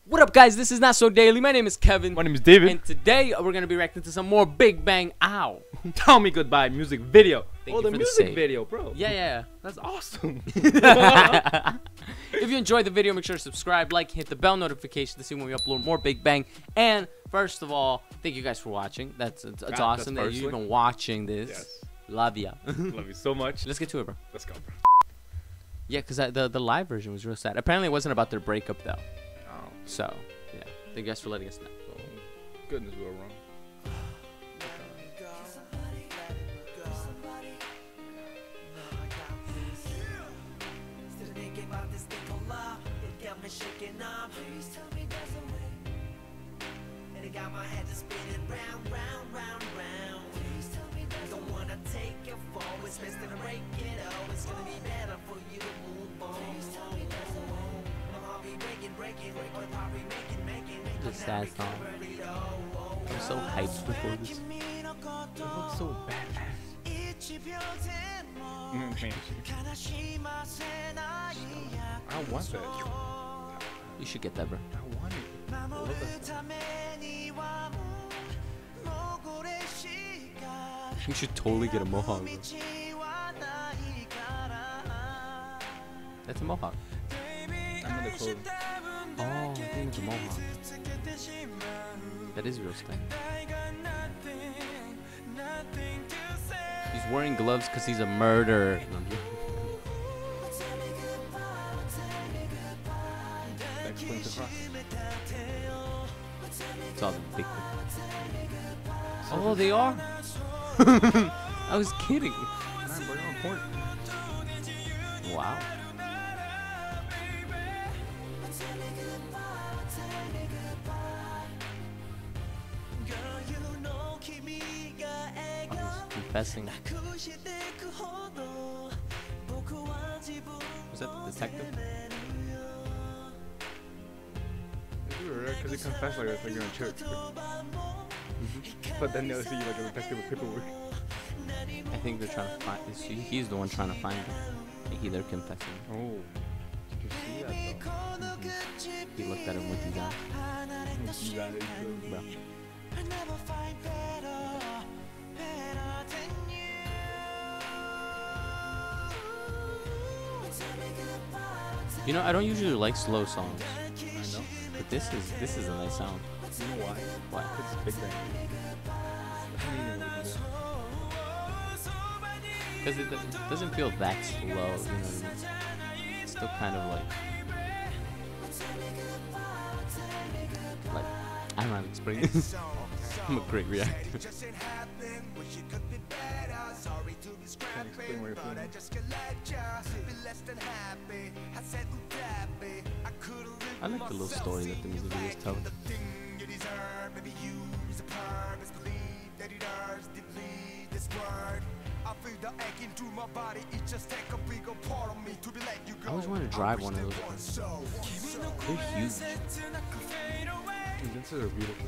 What up, guys? This is Not So Daily. My name is Kevin. My name is David. And today we're gonna be reacting to some more Big Bang Ow. Tell Me Goodbye music video. Thank oh, you the for the music save. video, bro. Yeah. That's awesome. If you enjoyed the video, make sure to subscribe, like, hit the bell notification to see when we upload more Big Bang. And first of all, thank you guys for watching. It's awesome that you're even watching this. Yes. Love ya. Love you so much. Let's get to it, bro. Let's go, bro. Yeah, because the live version was real sad. Apparently, it wasn't about their breakup though. Oh, So yeah, thank you guys for letting us know. oh goodness, we were wrong. Got my head just spinning round, round, round, round. Please tell me don't wanna take it forward, it's best to break it all. It's gonna be better for you to move on. Please tell me there's a way. My heart be breaking, or the heart be making. It's a sad song. I'm so hyped before this. It looks so badass. I want that. You should get that, bro. I want it. I love that song. You should totally get a mohawk, bro. That's a mohawk. I'm in the clothes. Oh, I think it's a mohawk. That is real style. He's wearing gloves because he's a murderer. That explains the cross. It's all the big thing. Oh, they are? I was kidding. Man, bro, you're on point. Wow. I was confessing. Was that the detective? You were right, because he confessed like you're in church. But then they'll see you like a detective with paperwork. I think they're trying to find. He's the one trying to find him. I think they're confessing. Oh, did you see that though? He looked at him with his eyes. That is good, bro. You know, I don't usually like slow songs, I know. but this is a nice sound. You know why? Why? It's Big Bang. Because it doesn't feel that slow, you know what I mean? It's still kind of like I don't know how to explain this. I'm a great reactor. Can't explain where you're feeling. I like the little story that the music video is telling. I always want to drive one of those. They're huge. Condenses are beautiful.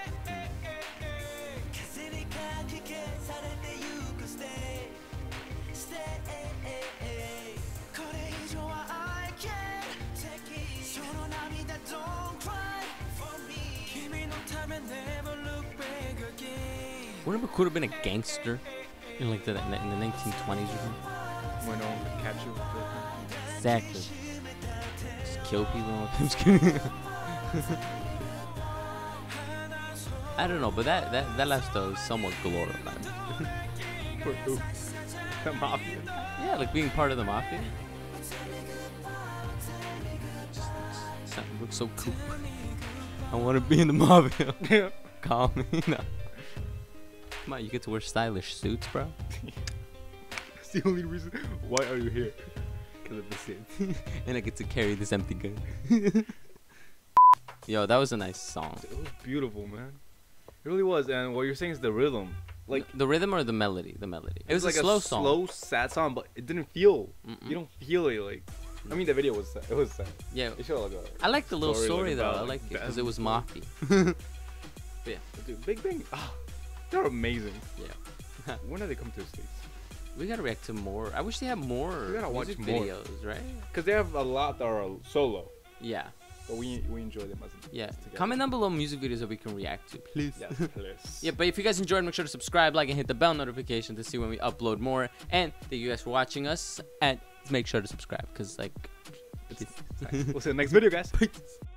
What if it could have been a gangster in like in the 1920s or something? When no one could catch you. Exactly. Just kill people. I'm just kidding. I don't know, but that lifestyle is somewhat glorified. For who? The mafia. Yeah, like being part of the mafia. Just looks so cool. I want to be in the mafia. Yeah. Call me. No. Come on, you get to wear stylish suits, bro. That's the only reason. Why are you here? Because of the scene. And I get to carry this empty gun. Yo, that was a nice song. It was beautiful, man. It really was. And what you're saying is the rhythm. Like the rhythm or the melody? The melody. It was like a slow song. Slow, sad song, but it didn't feel. Mm-mm. You don't feel it like. I mean, the video was sad. It was sad. Yeah. It showed like a. I like the little story like, though. about, I like, like it because bad it was people. mafia. Yeah. Dude, Big Bang. Ah, they're amazing. Yeah. When do they come to the States? We gotta react to more. I wish they had more We gotta watch music more. videos, right? Because they have a lot that are solo. Yeah. But we enjoy them as Yeah. together. Comment down below music videos that we can react to, please. Yes, please. Yeah, but if you guys enjoyed, make sure to subscribe, like, and hit the bell notification to see when we upload more. And thank you guys for watching us. And make sure to subscribe, because, like... We'll see you in the next video, guys. Peace.